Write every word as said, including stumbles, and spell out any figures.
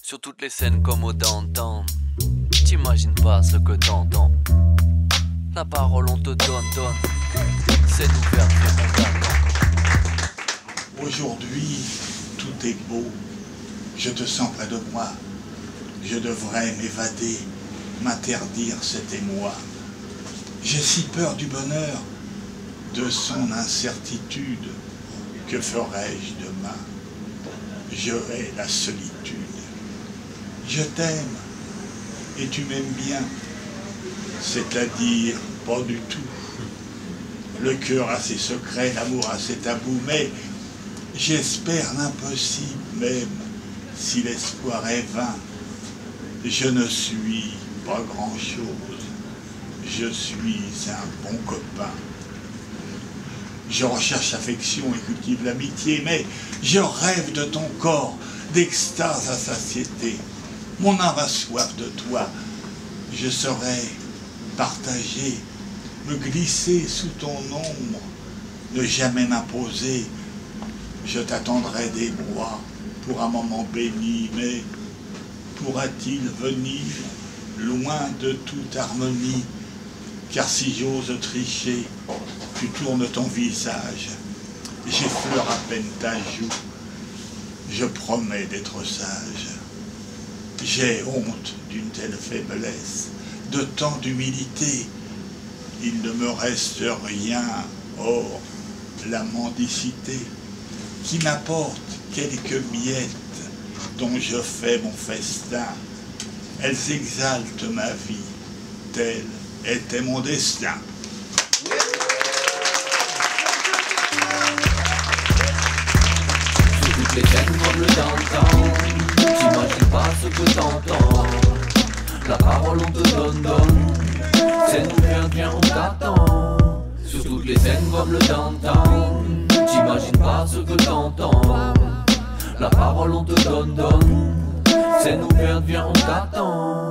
Sur toutes les scènes comme au downtown, t'imagines pas ce que t'entends. La parole on te donne, donne, c'est nous faire on t'attend. Aujourd'hui, tout est beau, je te sens près de moi. Je devrais m'évader, m'interdire cet émoi. J'ai si peur du bonheur, de son incertitude. Que ferai-je demain? Je hais la solitude. Je t'aime, et tu m'aimes bien, c'est-à-dire pas du tout. Le cœur a ses secrets, l'amour a ses tabous, mais j'espère l'impossible même, si l'espoir est vain. Je ne suis pas grand-chose, je suis un bon copain. Je recherche l'affection et cultive l'amitié, mais je rêve de ton corps, d'extase à satiété. Mon âme a soif de toi, je saurais partager, me glisser sous ton ombre, ne jamais m'imposer. Je t'attendrai des mois pour un moment béni, mais pourra-t-il venir loin de toute harmonie? Car si j'ose tricher, tu tournes ton visage, j'effleure à peine ta joue, je promets d'être sage. J'ai honte d'une telle faiblesse, de tant d'humilité, il ne me reste rien, hors la mendicité, qui m'apporte quelques miettes dont je fais mon festin. Elles exaltent ma vie, tel était mon destin. Sur toutes les scènes comme le downtown, t'imagines pas ce que t'entends. La parole on te donne, donne, c'est nous viens, viens, on t'attend. Sur toutes les scènes comme le downtown, t'imagines pas ce que t'entends. La parole on te donne, donne, c'est nous viens, viens, on t'attend.